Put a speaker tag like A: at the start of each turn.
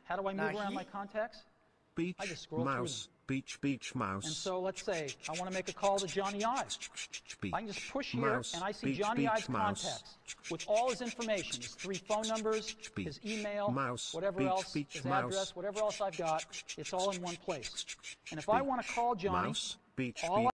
A: How do I move around my contacts?
B: Beach,
A: I just scroll
B: mouse,
A: through them.
B: beach, mouse.
A: And so let's say I want to make a call to Johnny Ives. I can just push here, and I see Johnny Ives' contacts with all his information, his 3 phone numbers, his email, whatever else, his address, whatever else I've got. It's all in one place. And if I want to call Johnny, all